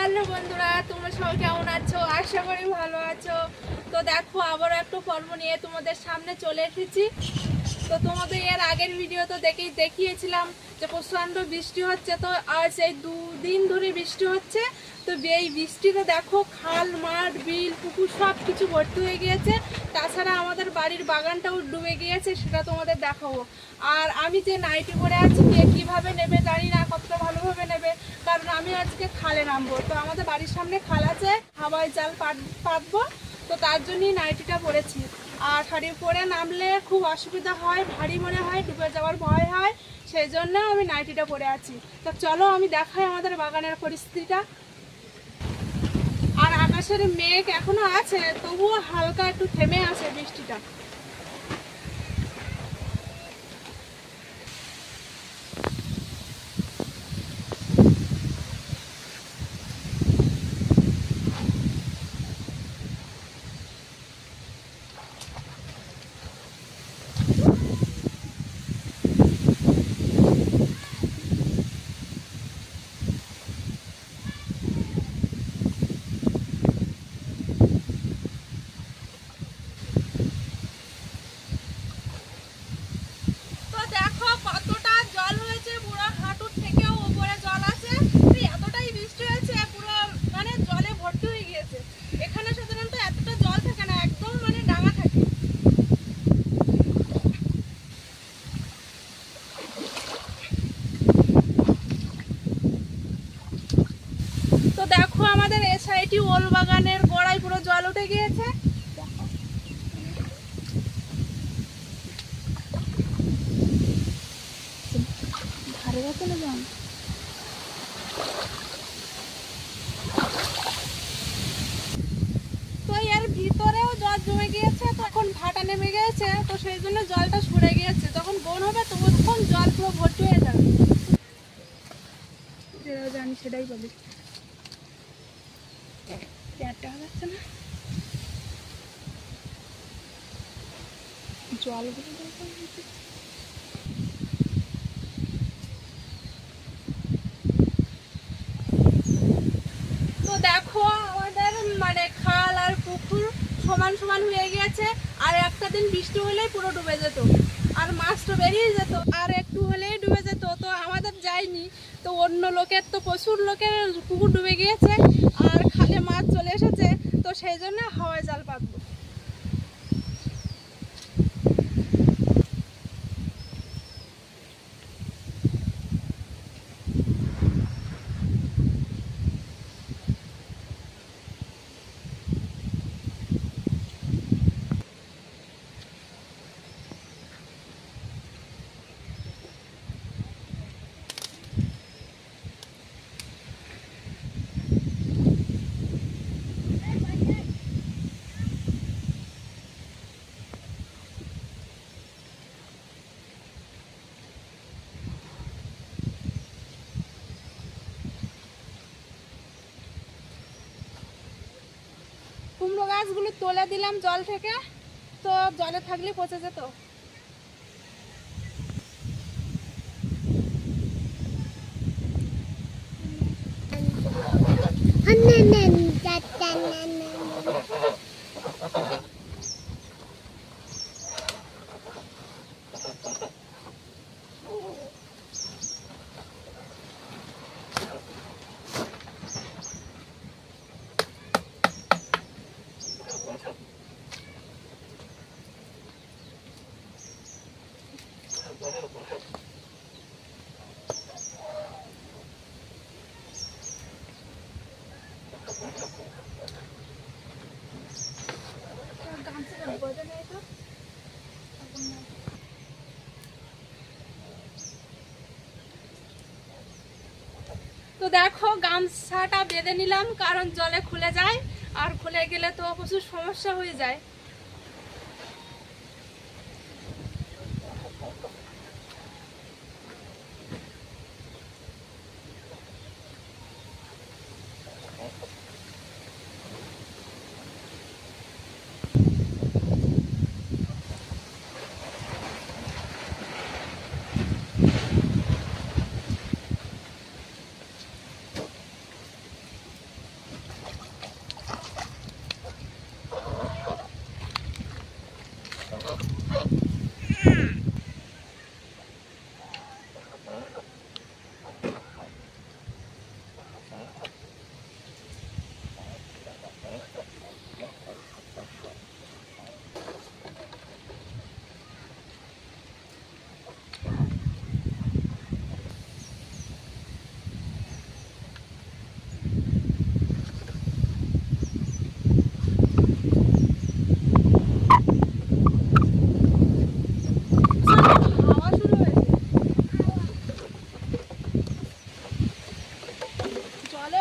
Hello বন্ধুরা, তোমরা সবাই কেমন আছো? আশা করি ভালো আছো। তো দেখো, আবার একটা পর্ব নিয়ে তোমাদের সামনে চলে এসেছি। তো তোমাদের এর আগের ভিডিও তো দেখিয়েছিলাম যে প্রচণ্ড বৃষ্টি হচ্ছে। তো আজ এই 2 দিন ধরে বৃষ্টি হচ্ছে। তো এই বৃষ্টিতে দেখো খাল, মাঠ, বিল, পুকুর সব কিছু ভর্তি হয়ে গিয়েছে। তাছাড়া আমাদের বাড়ির বাগানটাও ডুবে গিয়েছে, সেটা তোমাদের দেখাবো। আর আমি যে নাইটি পরে আছি, কে কীভাবে নেবে জানি না, কতটা ভালোভাবে নেবে, কারণ আমি আজকে খালে নামবো। তো আমাদের বাড়ির সামনে খাল আছে, হাওয়ায় জাল পাতবো। তো তার জন্যই নাইটিটা পরেছি। আর শাড়ি পরে নামলে খুব অসুবিধা হয়, ভারী মনে হয়, ডুবে যাওয়ার ভয় হয়, সেই জন্য আমি নাইটিটা পরে আছি। তো চলো আমি দেখাই আমাদের বাগানের পরিস্থিতিটা। আর আকাশের মেঘ এখনো আছে, তবুও হালকা একটু থেমে আছে বৃষ্টিটা। তো দেখো আমাদের এই সাইডে ওল বাগানের গোড়ায় পুরো জল উঠে গিয়েছে। তো এর ভিতরেও জল জমে গিয়েছে, তখন ভাটা নেমে গিয়েছে। তো সেই জন্য জলটা সরে গিয়েছে, যখন বন হবে তখন জল পুরো ভর্তি হয়ে যাবে। জানি সেটাই বলি, যাচ্ছে না জলগুলো। তো দেখো আমাদের মানে খাল আর পুকুর সমান সমান হয়ে গেছে। আর একটা দিন বৃষ্টি হলেই পুরো ডুবে যেত, আর মাছ তো বেরিয়ে যেত, আর একটু হলেই ডুবে যেত। তো আমাদের যায়নি, তো অন্য লোকের, তো প্রচুর লোকের পুকুর ডুবে গিয়েছে আর খালে মাছ চলে এসেছে। তো সেই জন্য হাওয়ায় জাল পাতবো। কুমড়ো গাছগুলো তুলে দিলাম জল থেকে, তো জলে থাকলে পচে যেত। তো দেখো গামছাটা বেঁধে নিলাম, কারণ জলে খুলে যায়, আর খুলে গেলে তো প্রচুর সমস্যা হয়ে যায়।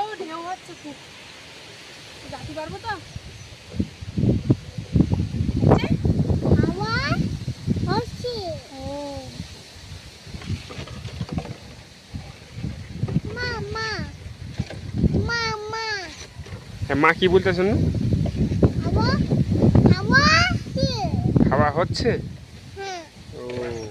ঢেউ হচ্ছে খুব, যাতে পারবো তো? মা কি বলতেছেন? হাওয়া হচ্ছে। ও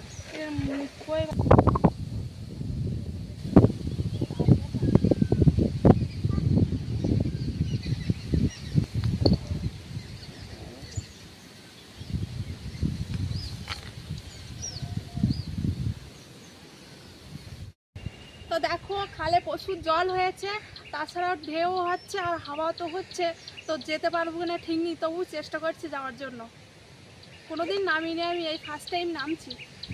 তো দেখো খালে প্রচুর জল হয়েছে, তাছাড়াও ঢেউ হচ্ছে আর হাওয়া তো হচ্ছে। তো যেতে পারবো কিনা ঠিক নেই, তবু চেষ্টা করছি যাওয়ার জন্য। কোনোদিন নামিনি, আমি এই ফার্স্ট টাইম নামছি।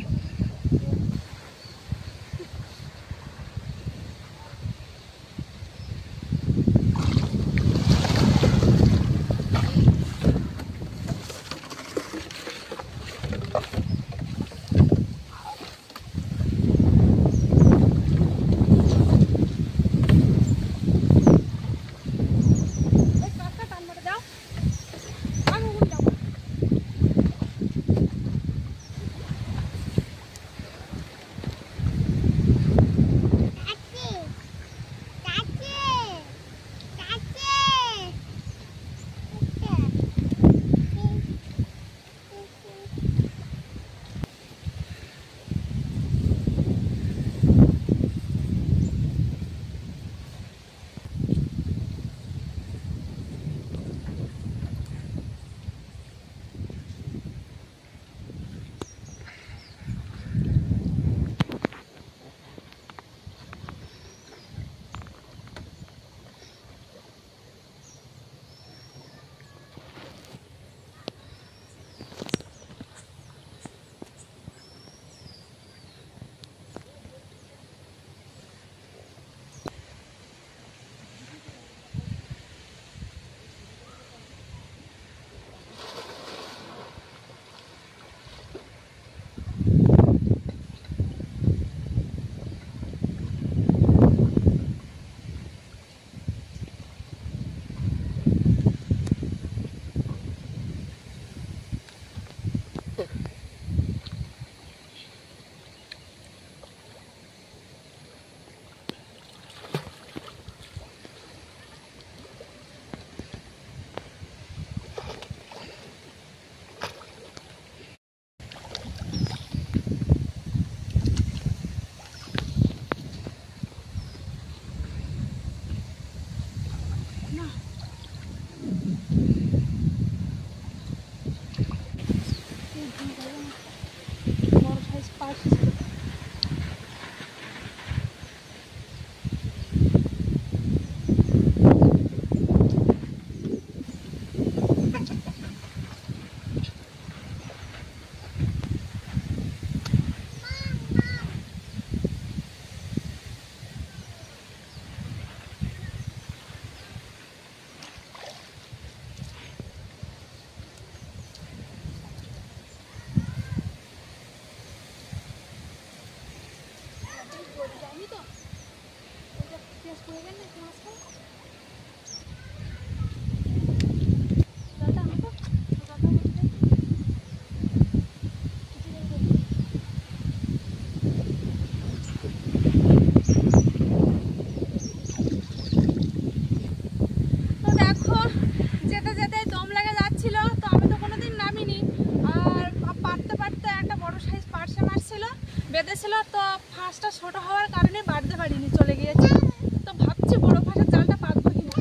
বেঁধেছিল, তো ফাঁসটা ছোট হওয়ার কারণে বাঁধতে পারিনি, চলে গিয়েছে। তো ভাবছি বড় ফাঁসের জালটা পাতবো কিনা।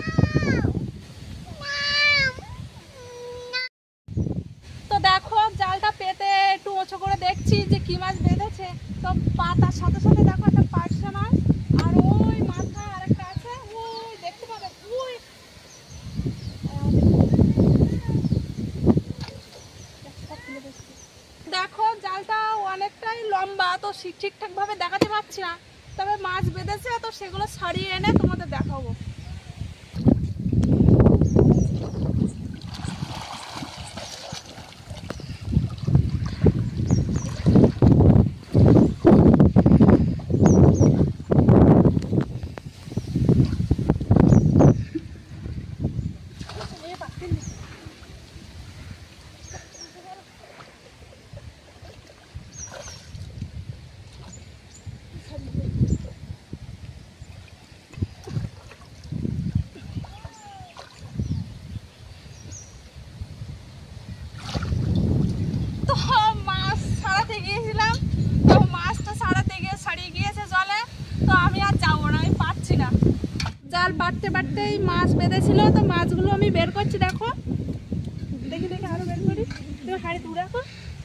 তো দেখো জালটা পেতে একটু উঁচু করে দেখছি যে কি মাছ বেঁধেছে। তো পাতার সাথে সাথে দেখো একটা পার্শে মাছ, আর ওই মাথা আরেকটা আছে, ওই দেখতে পাবে ওই। দেখো জালটা অনেকটাই লম্বা, তো ঠিকঠাক ভাবে দেখাতে পারছি না, তবে মাছ বেঁধেছে, তো সেগুলো ছাড়িয়ে এনে তোমাদের দেখাবো। জাল পাততে পাততেই মাছ বেঁধেছিল, তো মাছগুলো আমি বের করছি। দেখো দেখি দেখি আরো বের করি, তুমি হাড়ি দূর রাখো।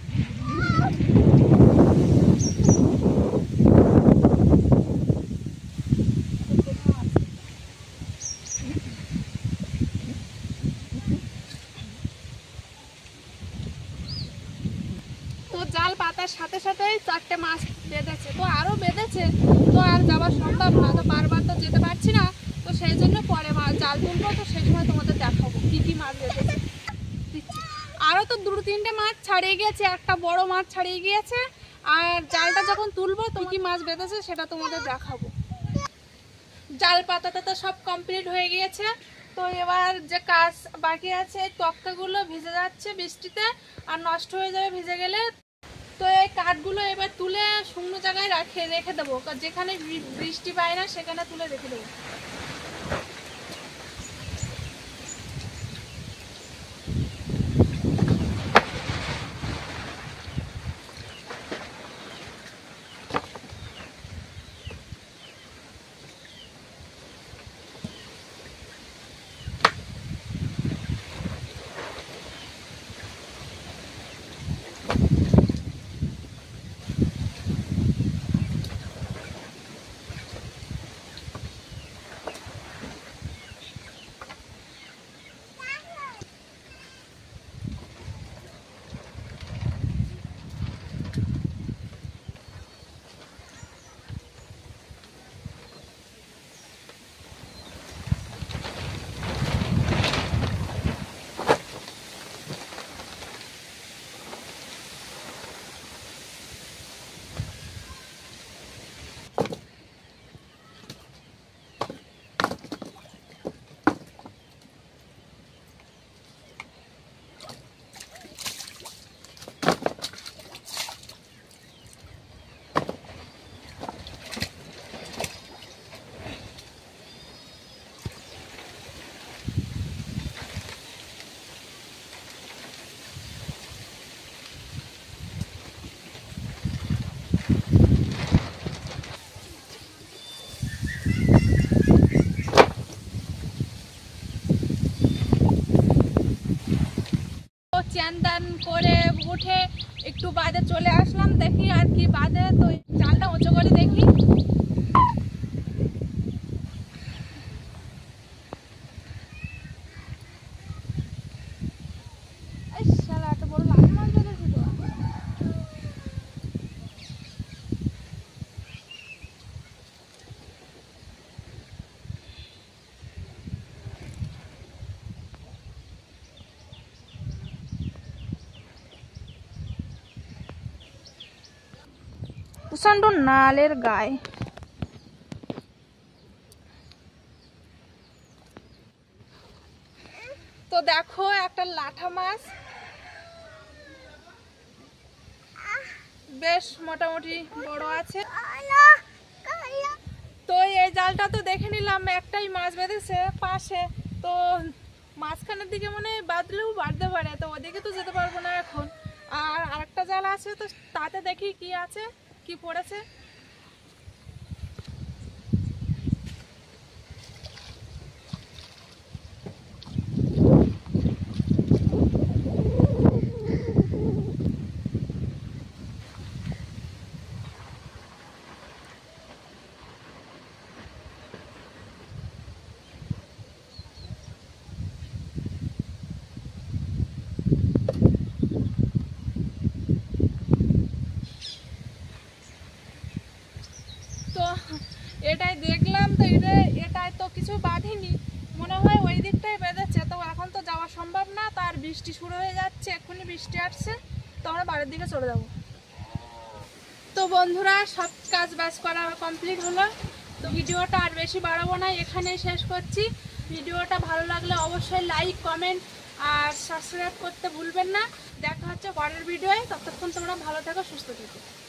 তো জাল পাতার সাথে সাথেই 4টে মাছ বেঁধেছে, তো আরো বেঁধেছে, তো আর যাওয়া সম্ভব না, তো বারবার তো যেতে পারছি না, তো সেই জন্য পরে মাছ জাল তুলবো, তো সেই সময় তোমাদের দেখাবো কি কি মাছ বেঁধেছে। আরো তো 2-3টে মাছ ছাড়িয়ে গিয়েছে, একটা বড় মাছ ছাড়িয়ে গিয়েছে, আর জালটা যখন তুলবো তো কি মাছ বেঁধেছে সেটা তোমাদের দেখাবো। জাল পাতাটা তো সব কমপ্লিট হয়ে গিয়েছে, তো এবার যে কাজ বাকি আছে, তক্তাগুলো ভিজে যাচ্ছে বৃষ্টিতে আর নষ্ট হয়ে যাবে ভিজে গেলে। তো এই কাঠগুলো এবার তুলে শুকনো জায়গায় রেখে দেবো, যেখানে বৃষ্টি পায় না সেখানে তুলে রেখে দেবো। চান করে উঠে একটু বাদে চলে আসলাম, দেখি আর কি বাদে, তো জালটা উঁচু করে দেখি। এত বড় লাল মাছ বেঁধেছে তো। প্রচন্ড নালের গায়ে। তো দেখো একটা লাঠা মাছ, বেশ মোটামুটি বড় আছে। তো এই জালটা তো দেখে নিলাম একটাই মাছ বেঁধেছে পাশে, তো মাঝখানের দিকে মনে বাঁধলেও বাঁধতে পারে, তো ওদিকে তো যেতে পারবো না এখন। আর আরেকটা জাল আছে, তো তাতে দেখি কি আছে, কি পড়েছে। এটাই দেখলাম, তো এটাই তো কিছু বাঁধেনি, মনে হয় ওই দিকটাই বেঁধেছে। তো এখন তো যাওয়া সম্ভব না, তার বৃষ্টি শুরু হয়ে যাচ্ছে, এক্ষুনি বৃষ্টি আসছে, তো আমরা বাড়ির দিকে চলে যাব। তো বন্ধুরা, সব কাজ বাজ করা কমপ্লিট হলো, তো ভিডিওটা আর বেশি বাড়াবো না, এখানেই শেষ করছি। ভিডিওটা ভালো লাগলে অবশ্যই লাইক, কমেন্ট আর সাবস্ক্রাইব করতে ভুলবেন না। দেখা হচ্ছে পরের ভিডিওয়, ততক্ষণ তোমরা ভালো থেকো, সুস্থ থেকো।